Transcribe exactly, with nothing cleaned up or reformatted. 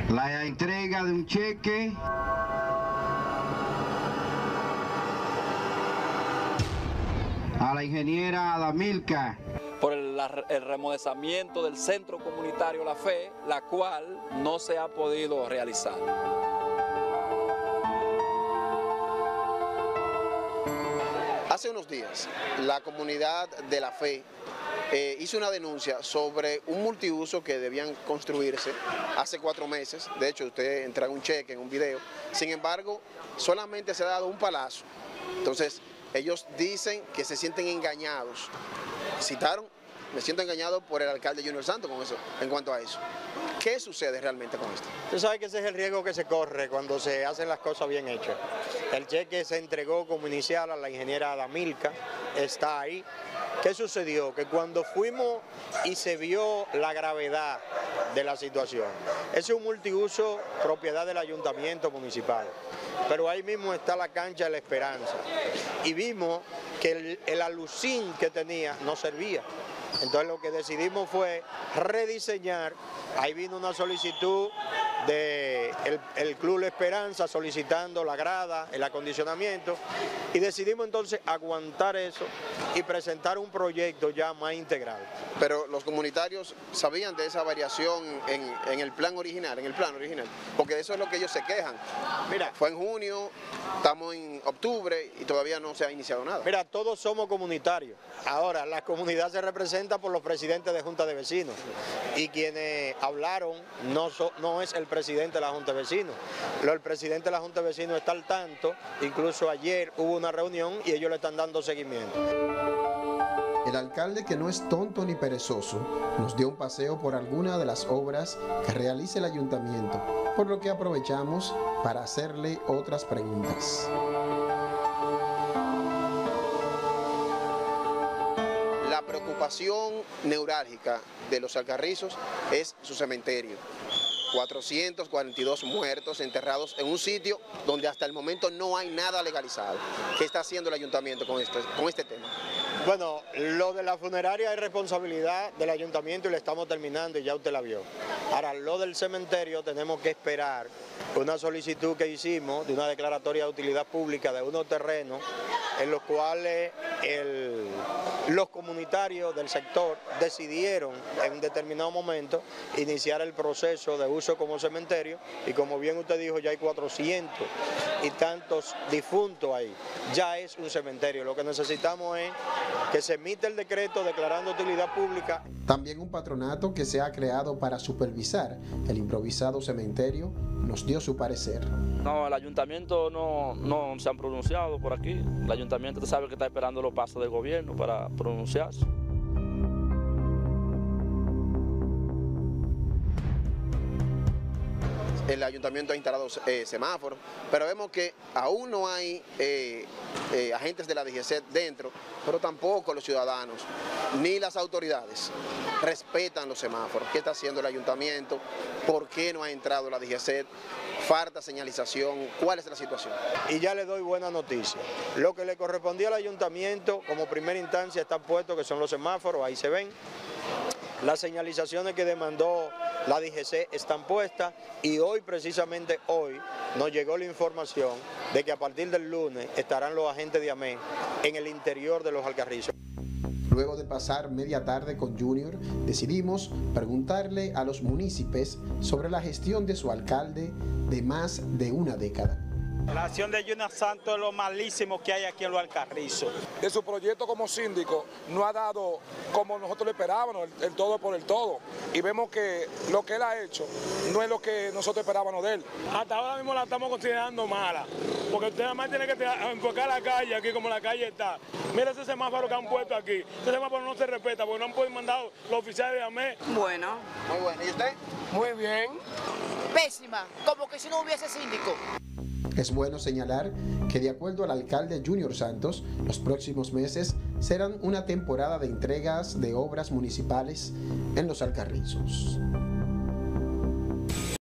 La entrega de un cheque a la ingeniera Adamilka por el, el remodezamiento del centro comunitario La Fe, la cual no se ha podido realizar. Hace unos días, la comunidad de La Fe eh, hizo una denuncia sobre un multiuso que debían construirse hace cuatro meses. De hecho, usted entrega un cheque en un video. Sin embargo, solamente se ha dado un palazo. Entonces, ellos dicen que se sienten engañados. Citaron, me siento engañado por el alcalde Junior Santos con eso, en cuanto a eso. ¿Qué sucede realmente con esto? Tú sabes que ese es el riesgo que se corre cuando se hacen las cosas bien hechas. El cheque se entregó como inicial a la ingeniera Adamilka, está ahí. ¿Qué sucedió? Que cuando fuimos y se vio la gravedad de la situación, ese es un multiuso propiedad del ayuntamiento municipal, pero ahí mismo está la cancha de La Esperanza y vimos que el, el alucín que tenía no servía. Entonces lo que decidimos fue rediseñar. Ahí vino una solicitud del de el Club La Esperanza solicitando la grada, el acondicionamiento, y decidimos entonces aguantar eso y presentar un proyecto ya más integral. Pero los comunitarios sabían de esa variación en, en el plan original, en el plan original, porque de eso es lo que ellos se quejan. Mira, fue en junio, estamos en octubre y todavía no se ha iniciado nada. Mira, todos somos comunitarios. Ahora, la comunidad se representa por los presidentes de Junta de Vecinos y quienes hablaron no, so, no es el presidente de la Junta de Vecinos. El presidente de la Junta de Vecinos está al tanto, incluso ayer hubo una reunión y ellos le están dando seguimiento. El alcalde, que no es tonto ni perezoso, nos dio un paseo por alguna de las obras que realiza el ayuntamiento, por lo que aprovechamos para hacerle otras preguntas. La preocupación neurálgica de los alcarrizos es su cementerio. cuatrocientos cuarenta y dos muertos enterrados en un sitio donde hasta el momento no hay nada legalizado. ¿Qué está haciendo el ayuntamiento con este, con este tema? Bueno, lo de la funeraria es responsabilidad del ayuntamiento y le estamos terminando y ya usted la vio. Ahora, lo del cementerio tenemos que esperar una solicitud que hicimos de una declaratoria de utilidad pública de unos terrenos en los cuales el, los comunitarios del sector decidieron en un determinado momento iniciar el proceso de uso como cementerio y como bien usted dijo, ya hay cuatrocientos y tantos difuntos ahí. Ya es un cementerio. Lo que necesitamos es que se emita el decreto declarando utilidad pública. También un patronato que se ha creado para supervisar el improvisado cementerio nos dio su parecer. No, el ayuntamiento no, no se han pronunciado por aquí. El ayuntamiento sabe que está esperando los pasos del gobierno para pronunciarse. El ayuntamiento ha instalado eh, semáforos, pero vemos que aún no hay eh, eh, agentes de la D G C dentro, pero tampoco los ciudadanos ni las autoridades respetan los semáforos. ¿Qué está haciendo el ayuntamiento? ¿Por qué no ha entrado la D G C? ¿Falta señalización? ¿Cuál es la situación? Y ya le doy buena noticia. Lo que le correspondía al ayuntamiento como primera instancia está puesto, que son los semáforos, ahí se ven. Las señalizaciones que demandó la D G C están puestas y hoy, precisamente hoy, nos llegó la información de que a partir del lunes estarán los agentes de AME en el interior de los alcarrizos. Luego de pasar media tarde con Junior, decidimos preguntarle a los municipios sobre la gestión de su alcalde de más de una década. La acción de Junior Santos es lo malísimo que hay aquí en los Alcarrizos. De su proyecto como síndico no ha dado como nosotros le esperábamos, el, el todo por el todo. Y vemos que lo que él ha hecho no es lo que nosotros esperábamos de él. Hasta ahora mismo la estamos considerando mala, porque usted además tiene que enfocar la calle aquí como la calle está. Mira ese semáforo que han puesto aquí. Ese semáforo no se respeta porque no han podido mandar los oficiales de AME. Bueno. Muy bueno. ¿Y usted? Muy bien. Pésima, como que si no hubiese síndico. Es bueno señalar que de acuerdo al alcalde Junior Santos, los próximos meses serán una temporada de entregas de obras municipales en los Alcarrizos.